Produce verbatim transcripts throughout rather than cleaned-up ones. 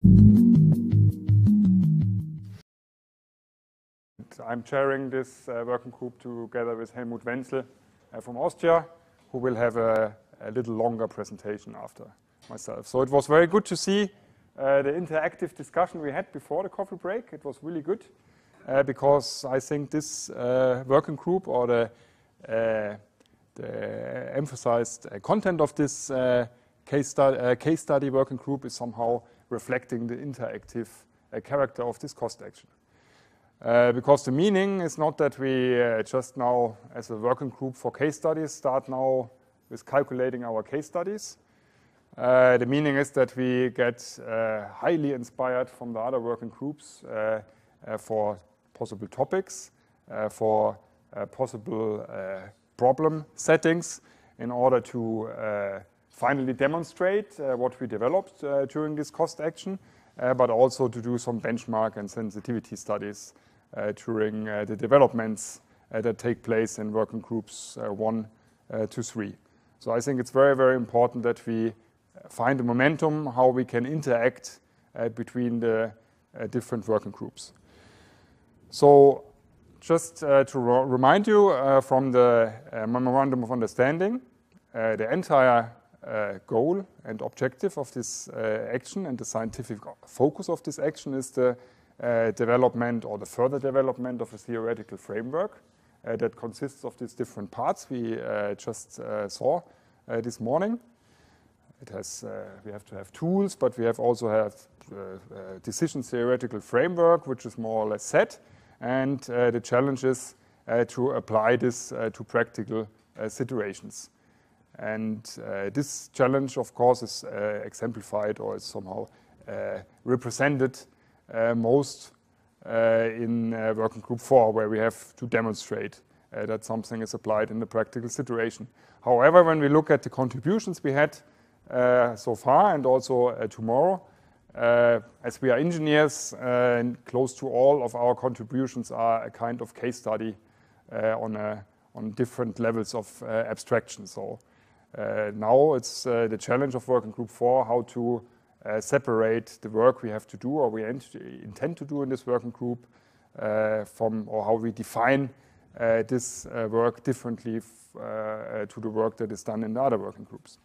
I'm chairing this uh, working group together with Helmut Wenzel uh, from Austria, who will have a, a little longer presentation after myself. So it was very good to see uh, the interactive discussion we had before the coffee break. It was really good uh, because I think this uh, working group, or the, uh, the emphasized uh, content of this uh, case, stu uh, case study working group is somehow reflecting the interactive uh, character of this cost action. Uh, because the meaning is not that we uh, just now, as a working group for case studies, start now with calculating our case studies. Uh, the meaning is that we get uh, highly inspired from the other working groups uh, uh, for possible topics, uh, for uh, possible uh, problem settings, in order to uh, finally demonstrate uh, what we developed uh, during this cost action, uh, but also to do some benchmark and sensitivity studies uh, during uh, the developments uh, that take place in working groups uh, one uh, to three. So I think it's very, very important that we find a momentum, how we can interact uh, between the uh, different working groups. So just uh, to remind you uh, from the uh, Memorandum of Understanding, uh, the entire uh, goal and objective of this uh, action and the scientific focus of this action is the uh, development or the further development of a theoretical framework uh, that consists of these different parts we uh, just uh, saw uh, this morning. It has, uh, we have to have tools, but we have also have uh, uh, decision theoretical framework, which is more or less set. And uh, the challenge is uh, to apply this uh, to practical uh, situations. And uh, this challenge, of course, is uh, exemplified or is somehow uh, represented uh, most uh, in uh, working group four, where we have to demonstrate uh, that something is applied in the practical situation. However, when we look at the contributions we had uh, so far and also uh, tomorrow, Uh, as we are engineers, uh, and close to all of our contributions are a kind of case study uh, on, a, on different levels of uh, abstraction. So uh, now it's uh, the challenge of working group four, how to uh, separate the work we have to do or we intend to do in this working group uh, from, or how we define uh, this uh, work differently f uh, to the work that is done in the other working groups.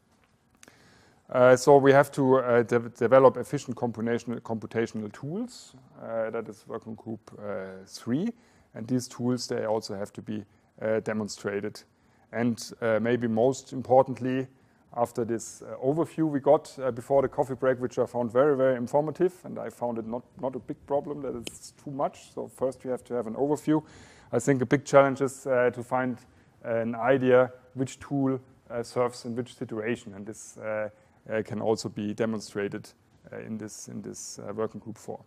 Uh, so we have to uh, de develop efficient computational, computational tools. Uh, that is working group uh, three. And these tools, they also have to be uh, demonstrated. And uh, maybe most importantly, after this uh, overview we got uh, before the coffee break, which I found very, very informative, and I found it not, not a big problem that it's too much. So first we have to have an overview. I think a big challenge is uh, to find an idea which tool uh, serves in which situation. And this uh, Uh, can also be demonstrated uh, in this, in this uh, working group four.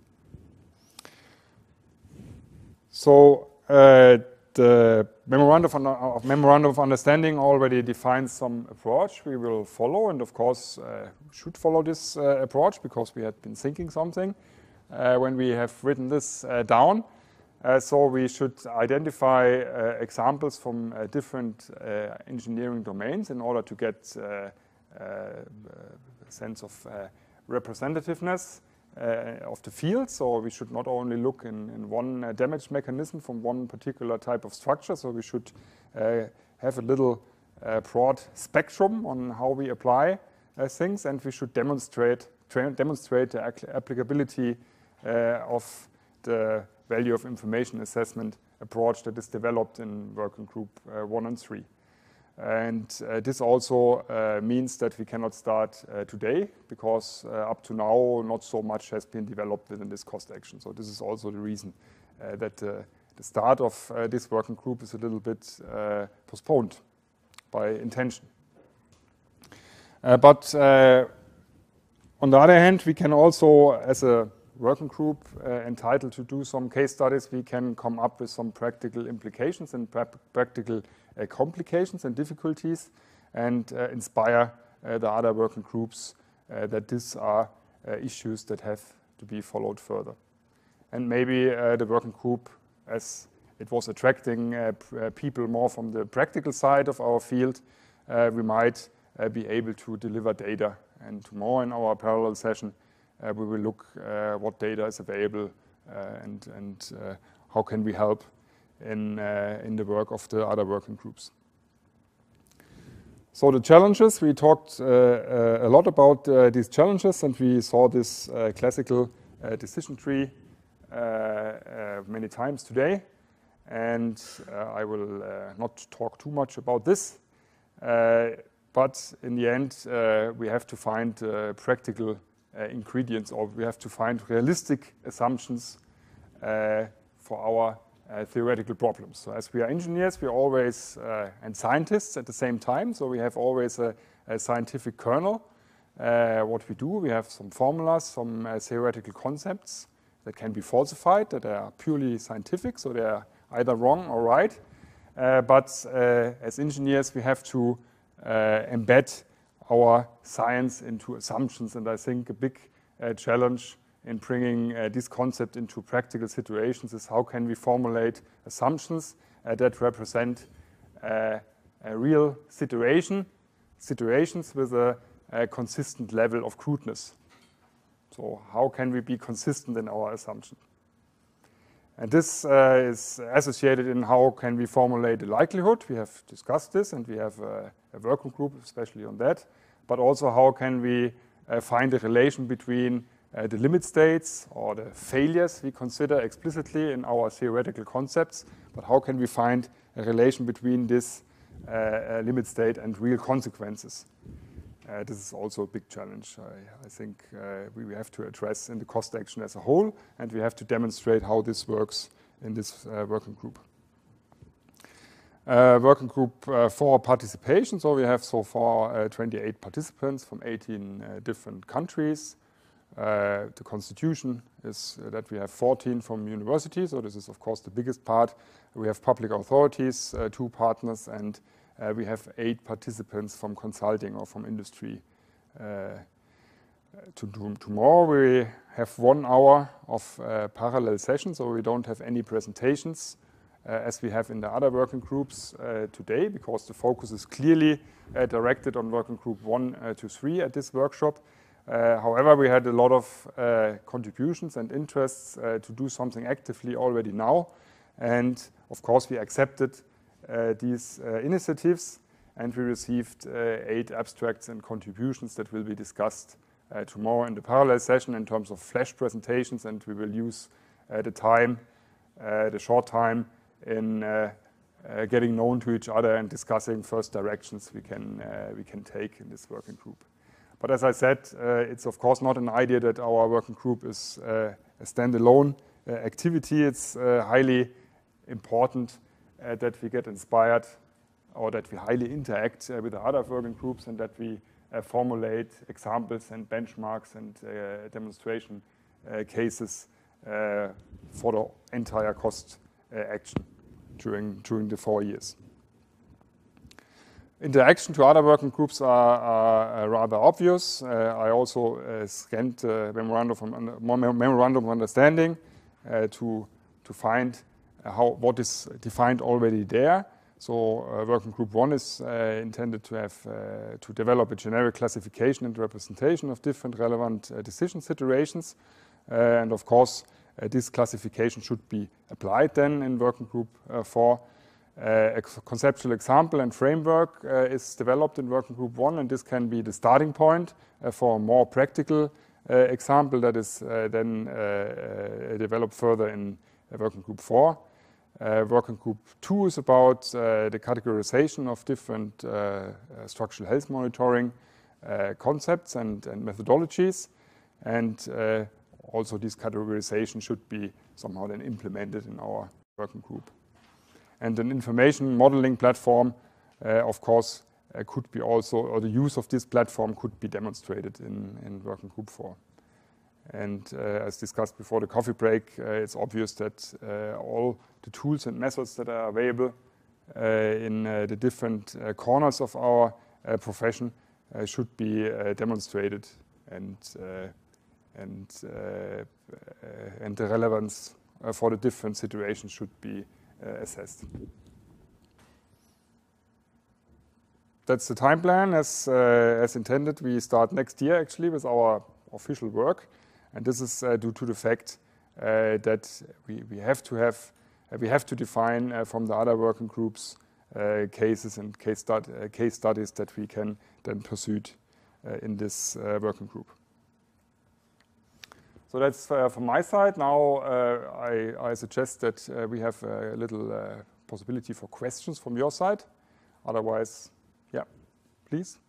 So uh, the memorandum of, of memorandum of understanding already defines some approach we will follow, and of course uh, should follow this uh, approach because we had been thinking something uh, when we have written this uh, down. Uh, so we should identify uh, examples from uh, different uh, engineering domains in order to get uh, Uh, a sense of uh, representativeness uh, of the field. So we should not only look in, in one uh, damage mechanism from one particular type of structure. So we should uh, have a little uh, broad spectrum on how we apply uh, things, and we should demonstrate demonstrate the applicability uh, of the value of information assessment approach that is developed in working group uh, one and three. And uh, this also uh, means that we cannot start uh, today, because uh, up to now not so much has been developed within this cost action. So this is also the reason uh, that uh, the start of uh, this working group is a little bit uh, postponed by intention. Uh, but uh, on the other hand, we can also, as a working group uh, entitled to do some case studies, we can come up with some practical implications and pra practical uh, complications and difficulties, and uh, inspire uh, the other working groups uh, that these are uh, issues that have to be followed further. And maybe uh, the working group, as it was attracting uh, uh, people more from the practical side of our field, uh, we might uh, be able to deliver data. And tomorrow in our parallel session, uh, we will look uh, what data is available uh, and, and uh, how can we help in, uh, in the work of the other working groups. So the challenges, we talked uh, uh, a lot about uh, these challenges, and we saw this uh, classical uh, decision tree uh, uh, many times today. And uh, I will uh, not talk too much about this. Uh, but in the end, uh, we have to find uh, practical uh, ingredients, or we have to find realistic assumptions uh, for our Uh, theoretical problems. So as we are engineers, we are always, uh, and scientists at the same time, so we have always a, a scientific kernel. Uh, what we do, we have some formulas, some uh, theoretical concepts that can be falsified, that are purely scientific, so they are either wrong or right. Uh, but uh, as engineers, we have to uh, embed our science into assumptions, and I think a big uh, challenge in bringing uh, this concept into practical situations is how can we formulate assumptions uh, that represent uh, a real situation, situations with a, a consistent level of crudeness. So how can we be consistent in our assumption? And this uh, is associated in how can we formulate the likelihood. We have discussed this, and we have a, a working group especially on that. But also how can we uh, find a relation between Uh, the limit states or the failures we consider explicitly in our theoretical concepts, but how can we find a relation between this uh, uh, limit state and real consequences? Uh, this is also a big challenge I, I think uh, we, we have to address in the cost action as a whole, and we have to demonstrate how this works in this uh, working group. Uh, working group uh, for participation, so we have so far uh, twenty-eight participants from eighteen uh, different countries. Uh, the constitution is uh, that we have fourteen from universities, so this is of course the biggest part. We have public authorities, uh, two partners, and uh, we have eight participants from consulting or from industry. Uh, to do tomorrow we have one hour of uh, parallel sessions, so we don't have any presentations uh, as we have in the other working groups uh, today, because the focus is clearly uh, directed on working group one uh, to three at this workshop. Uh, however, we had a lot of uh, contributions and interests uh, to do something actively already now. And of course, we accepted uh, these uh, initiatives, and we received uh, eight abstracts and contributions that will be discussed uh, tomorrow in the parallel session in terms of flash presentations, and we will use uh, the time, uh, the short time, in uh, uh, getting known to each other and discussing first directions we can, uh, we can take in this working group. But as I said, uh, it's of course not an idea that our working group is uh, a standalone uh, activity. It's uh, highly important uh, that we get inspired, or that we highly interact uh, with the other working groups, and that we uh, formulate examples and benchmarks and uh, demonstration uh, cases uh, for the entire cost uh, action during, during the four years. Interaction to other working groups are, are uh, rather obvious. Uh, I also uh, scanned the memorandum, from, memorandum of understanding uh, to, to find uh, how, what is defined already there. So uh, working group one is uh, intended to have uh, to develop a generic classification and representation of different relevant uh, decision situations. Uh, and of course, uh, this classification should be applied then in working group uh, four. Uh, a conceptual example and framework uh, is developed in working group one, and this can be the starting point uh, for a more practical uh, example that is uh, then uh, uh, developed further in uh, working group four. Uh, working group two is about uh, the categorization of different uh, uh, structural health monitoring uh, concepts and, and methodologies, and uh, also this categorization should be somehow then implemented in our working group. And an information modeling platform, uh, of course, uh, could be also, or the use of this platform could be demonstrated in, in working group four. And uh, as discussed before the coffee break, uh, it's obvious that uh, all the tools and methods that are available uh, in uh, the different uh, corners of our uh, profession uh, should be uh, demonstrated, and uh, and uh, uh, and the relevance uh, for the different situations should be uh, assessed. That's the time plan as uh, as intended. We start next year actually with our official work. And this is uh, due to the fact uh, that we, we have to have, uh, we have to define uh, from the other working groups uh, cases and case, stud uh, case studies that we can then pursue uh, in this uh, working group. So that's uh, from my side. Now uh, I, I suggest that uh, we have a little uh, possibility for questions from your side. Otherwise, yeah, please.